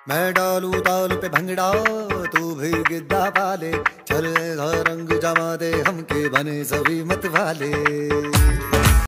मैं डालू ताल पे भंगड़ा, तू भी गिद्दा पाले, चल रंग जमा दे हमके बने सभी मत वाले।